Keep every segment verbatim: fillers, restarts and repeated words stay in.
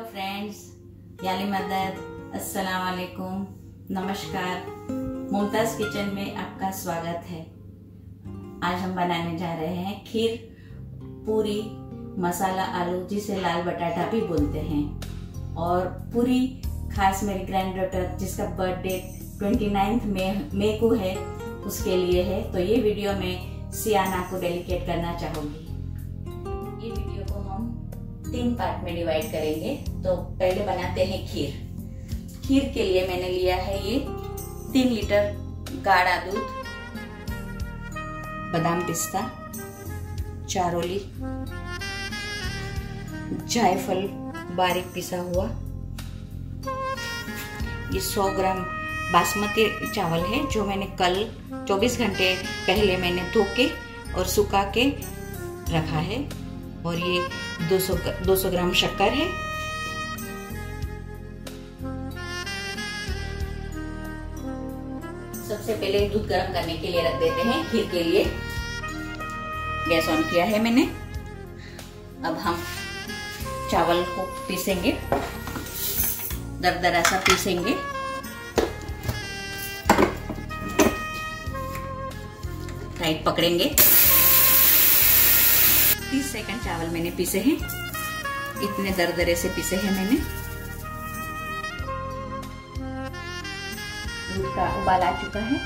Hello friends, याली मदद, अस्सलाम वालेकुम, नमस्कार। मुमताज किचन में आपका स्वागत है। आज हम बनाने जा रहे हैं खीर पूरी मसाला आलू, जिसे लाल बटाटा भी बोलते हैं। और पूरी खास मेरी ग्रैंड डॉटर जिसका बर्थडे उनतीस मई को है, उसके लिए है। तो ये वीडियो में सियाना को डेडिकेट करना चाहूंगी। ये वीडियो को हम तीन पार्ट में डिवाइड करेंगे। तो पहले बनाते हैं खीर। खीर के लिए मैंने लिया है ये तीन लीटर गाढ़ा दूध, बादाम पिस्ता, चारोली, जायफल बारीक पिसा हुआ, ये सौ ग्राम बासमती चावल है जो मैंने कल चौबीस घंटे पहले मैंने धो के और सुखा के रखा है। और ये दो सौ ग्राम शक्कर है। सबसे पहले दूध गर्म करने के लिए रख देते हैं खीर के लिए। गैस ऑन किया है मैंने। अब हम चावल को पीसेंगे, दरदरा सा पीसेंगे। टाइट पकड़ेंगे। तीस सेकंड चावल मैंने पीसे हैं, इतने दरदरे से पीसे हैं मैंने। दूध का उबाल आ चुका है।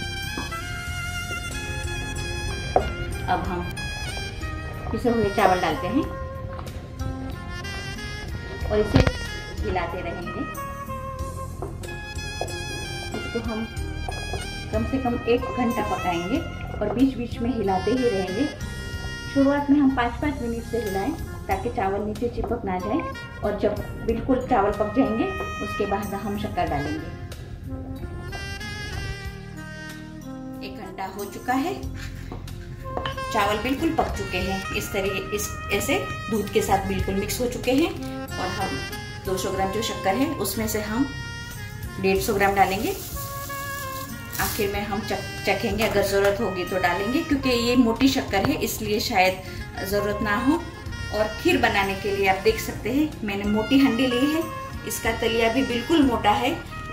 अब हम पिसे हुए चावल डालते हैं और इसे हिलाते रहेंगे। इसको हम कम से कम एक घंटा पकाएंगे और बीच बीच में हिलाते ही रहेंगे। शुरुआत में हम पाँच पाँच मिनट से हिलाएं ताकि चावल नीचे चिपक ना जाए। और जब बिल्कुल चावल पक जाएंगे उसके बाद हम शक्कर डालेंगे। एक घंटा हो चुका है, चावल बिल्कुल पक चुके हैं। इस तरीके इस ऐसे दूध के साथ बिल्कुल मिक्स हो चुके हैं। और हम दो सौ ग्राम जो शक्कर है उसमें से हम डेढ़ सौ ग्राम डालेंगे। आखिर में हम चख चखेंगे, अगर जरूरत होगी तो डालेंगे, क्योंकि ये मोटी शक्कर है इसलिए शायद जरूरत ना हो। और खीर बनाने के लिए आप देख सकते हैं मैंने मोटी हंडी ली है। इसका तलिया भी बिल्कुल मोटा है,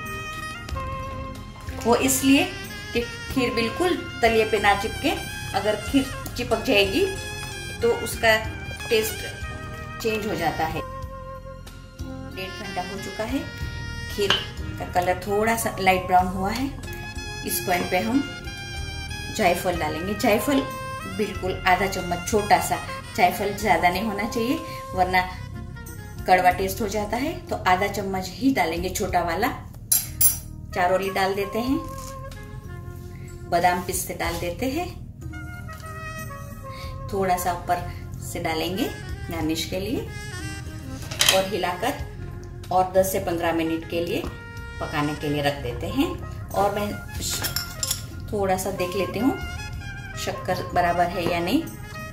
वो इसलिए कि खीर बिल्कुल तलिए पे ना चिपके। अगर खीर चिपक जाएगी तो उसका टेस्ट चेंज हो जाता है। डेढ़ घंटा हो चुका है, खीर का कलर थोड़ा सा लाइट ब्राउन हुआ है। इस पॉइंट पे हम जायफल डालेंगे। जायफल बिल्कुल आधा चम्मच, छोटा सा। जायफल ज्यादा नहीं होना चाहिए वरना कड़वा टेस्ट हो जाता है। तो आधा चम्मच ही डालेंगे, छोटा वाला। चारोली डाल देते हैं, बादाम पिस्ते डाल देते हैं, थोड़ा सा ऊपर से डालेंगे गार्निश के लिए। और हिलाकर और दस से पंद्रह मिनट के लिए पकाने के लिए रख देते हैं। और मैं थोड़ा सा देख लेती हूँ शक्कर बराबर है या नहीं।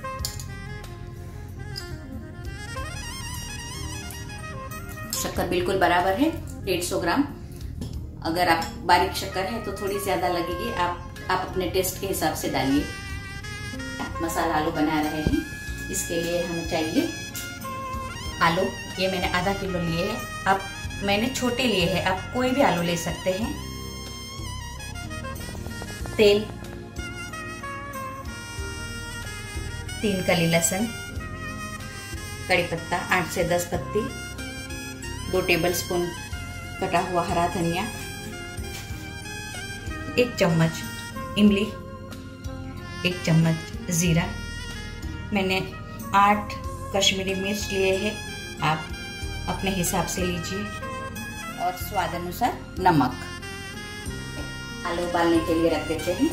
शक्कर बिल्कुल बराबर है, डेढ़ सौ ग्राम। अगर आप बारीक शक्कर है तो थोड़ी ज्यादा लगेगी, आप आप अपने टेस्ट के हिसाब से डालिए। मसाला आलू बना रहे हैं, इसके लिए हमें चाहिए आलू। ये मैंने आधा किलो लिए हैं। आप मैंने छोटे लिए हैं, आप कोई भी आलू ले सकते हैं। तेल, तीन कली लहसुन, कड़ी पत्ता आठ से दस पत्ती, दो टेबलस्पून कटा हुआ हरा धनिया, एक चम्मच इमली, एक चम्मच जीरा। मैंने आठ कश्मीरी मिर्च लिए हैं, आप अपने हिसाब से लीजिए। और स्वाद अनुसार नमक। आलू उबालने के लिए रख देते हैं।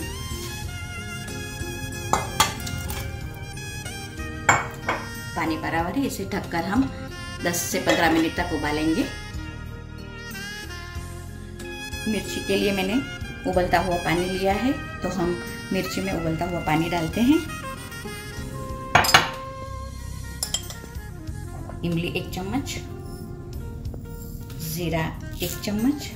पानी बराबर है, इसे ढककर हम दस से पंद्रह मिनट तक उबालेंगे। मिर्ची के लिए मैंने उबलता हुआ पानी लिया है, तो हम मिर्ची में उबलता हुआ पानी डालते हैं। इमली एक चम्मच, जीरा एक चम्मच,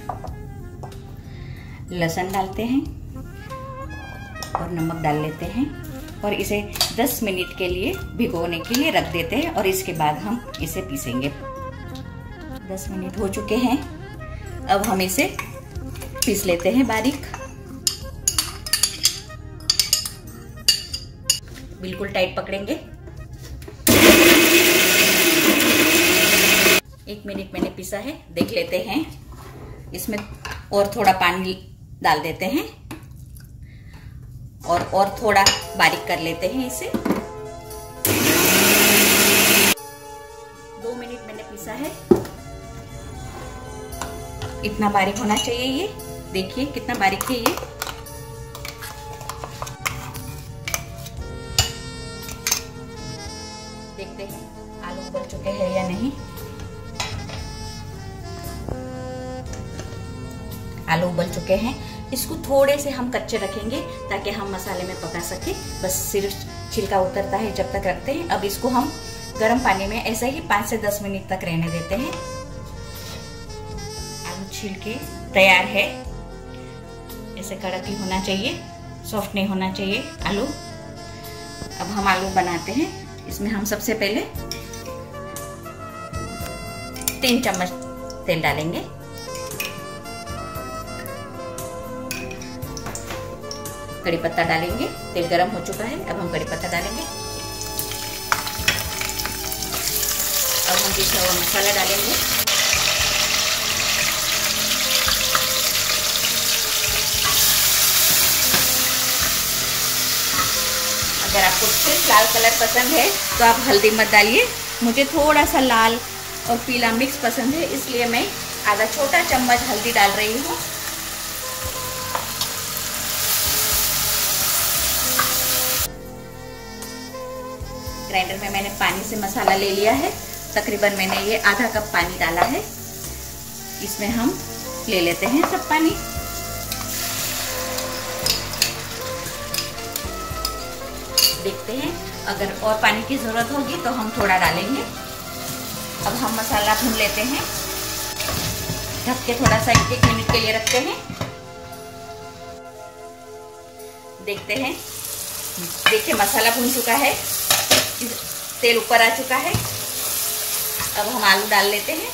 लहसुन डालते हैं और नमक डाल लेते हैं। और इसे दस मिनट के लिए भिगोने के लिए रख देते हैं और इसके बाद हम इसे पीसेंगे। दस मिनट हो चुके हैं। अब हम इसे पीस लेते हैं बारीक। बिल्कुल टाइट पकड़ेंगे। एक मिनट मैंने पीसा है, देख लेते हैं। इसमें और थोड़ा पानी डाल देते हैं और और थोड़ा बारीक कर लेते हैं इसे। दो मिनट मैंने पीसा है। इतना बारीक होना चाहिए ये। देखिए कितना बारीक है ये। देखते हैं आलू उबल चुके हैं या नहीं। आलू उबल चुके हैं। इसको थोड़े से हम कच्चे रखेंगे ताकि हम मसाले में पका सके। बस सिर्फ छिलका उतरता है जब तक रखते हैं। अब इसको हम गर्म पानी में ऐसे ही पाँच से दस मिनट तक रहने देते हैं। आलू छील के तैयार है। ऐसे कड़क ही होना चाहिए, सॉफ्ट नहीं होना चाहिए आलू। अब हम आलू बनाते हैं। इसमें हम सबसे पहले तीन चम्मच तेल डालेंगे। कड़ी पत्ता डालेंगे। तेल गरम हो चुका है। अब हम कड़ी पत्ता डालेंगे। अब हम पिसा हुआ मसाला डालेंगे। अगर आपको सिर्फ लाल कलर पसंद है तो आप हल्दी मत डालिए। मुझे थोड़ा सा लाल और पीला मिक्स पसंद है, इसलिए मैं आधा छोटा चम्मच हल्दी डाल रही हूँ। ग्राइंडर में मैंने पानी से मसाला ले लिया है। तकरीबन मैंने ये आधा कप पानी डाला है। इसमें हम ले लेते हैं सब पानी। देखते हैं, अगर और पानी की जरूरत होगी तो हम थोड़ा डालेंगे। अब हम मसाला भून लेते हैं। ढक के थोड़ा सा एक मिनट के लिए रखते हैं। देखते हैं, देखिए मसाला भून चुका है, तेल ऊपर आ चुका है। अब हम आलू डाल लेते हैं।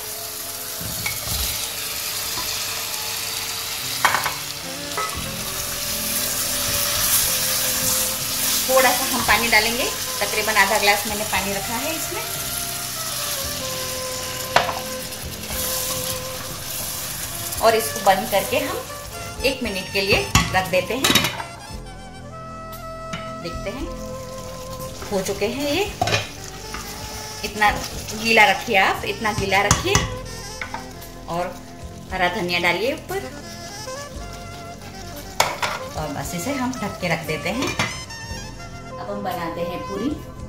थोड़ा सा हम पानी डालेंगे। तकरीबन आधा ग्लास मैंने पानी रखा है इसमें। और इसको बंद करके हम एक मिनट के लिए रख देते हैं। देखते हैं, हो चुके हैं ये। इतना गीला रखिए आप, इतना गीला रखिए। और हरा धनिया डालिए ऊपर। और बस इसे हम ढक के रख देते हैं। अब हम बनाते हैं पूरी।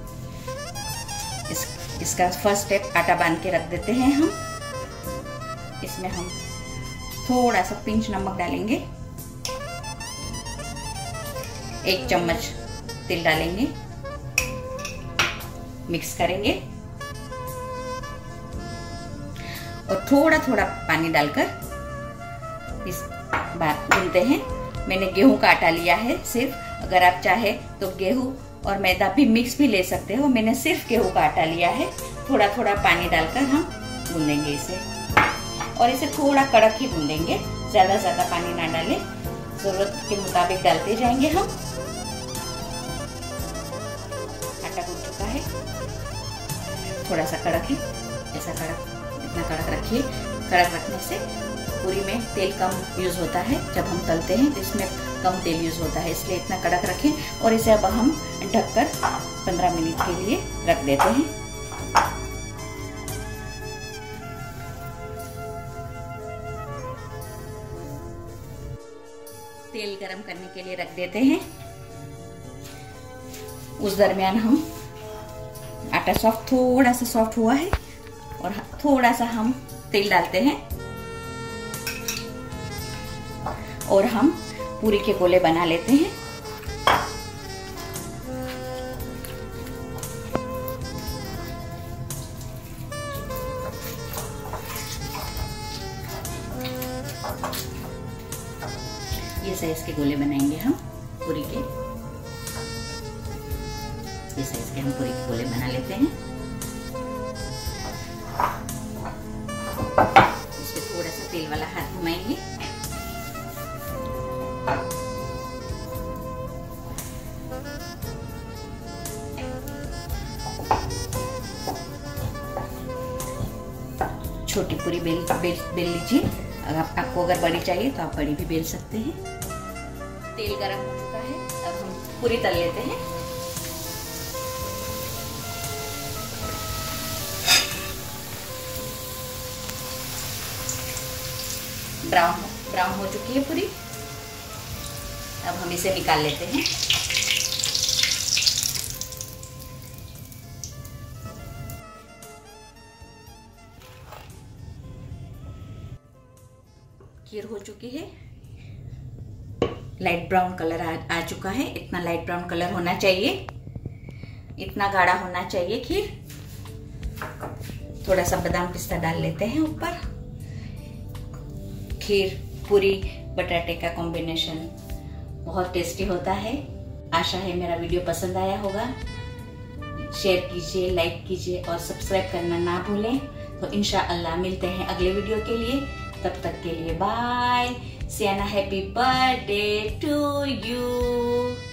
इस, इसका फर्स्ट स्टेप आटा बांध के रख देते हैं हम। इसमें हम थोड़ा सा पिंच नमक डालेंगे। एक चम्मच तेल डालेंगे। मिक्स करेंगे और थोड़ा थोड़ा पानी डालकर इस बार गूंथते हैं। मैंने गेहूं का आटा लिया है सिर्फ। अगर आप चाहे तो गेहूं और मैदा भी मिक्स भी ले सकते हो। मैंने सिर्फ गेहूं का आटा लिया है। थोड़ा थोड़ा पानी डालकर हम गूंदेंगे इसे। और इसे थोड़ा कड़क ही गूंदेंगे, ज्यादा ज्यादा पानी ना डालें। जरूरत के मुताबिक डालते जाएंगे हम। आटा गूंद चुका है। थोड़ा सा कड़क है, ऐसा कड़क, इतना कड़क रखिए। कड़क रखने से पूरी में तेल कम यूज होता है। जब हम तलते हैं तो इसमें कम तेल यूज होता है, इसलिए इतना कड़क रखें। और इसे अब हम ढककर पंद्रह मिनट के लिए रख देते हैं। तेल गरम करने के लिए रख देते हैं। उस दरमियान हम आटा सॉफ्ट, थोड़ा सा सॉफ्ट हुआ है और थोड़ा सा हम तेल डालते हैं और हम पूरी के गोले बना लेते हैं। ये साइज के गोले बनाएंगे हम पूरी के। ये साइज के हम पूरी के गोले बना लेते हैं। इसको थोड़ा सा तेल वाला हाथ घुमाएंगे। छोटी पूरी बेल बेल बेल लीजिए। अगर आप, आपको अगर बड़ी चाहिए तो आप बड़ी भी बेल सकते हैं। तेल गरम हो चुका है, अब हम पूरी तल लेते हैं। ब्राउन ब्राउन हो चुकी है पूरी, अब हम इसे निकाल लेते हैं। खीर हो चुकी है, लाइट ब्राउन कलर आ, आ चुका है। इतना लाइट ब्राउन कलर होना चाहिए, इतना गाढ़ा होना चाहिए खीर। थोड़ा सा बादाम पिस्ता डाल लेते हैं ऊपर। खीर पूरी बटाटे का कॉम्बिनेशन बहुत टेस्टी होता है। आशा है मेरा वीडियो पसंद आया होगा। शेयर कीजिए, लाइक कीजिए और सब्सक्राइब करना ना भूलें। तो इंशाअल्लाह मिलते हैं अगले वीडियो के लिए। तब तक के लिए bye. Siyana happy birthday to you.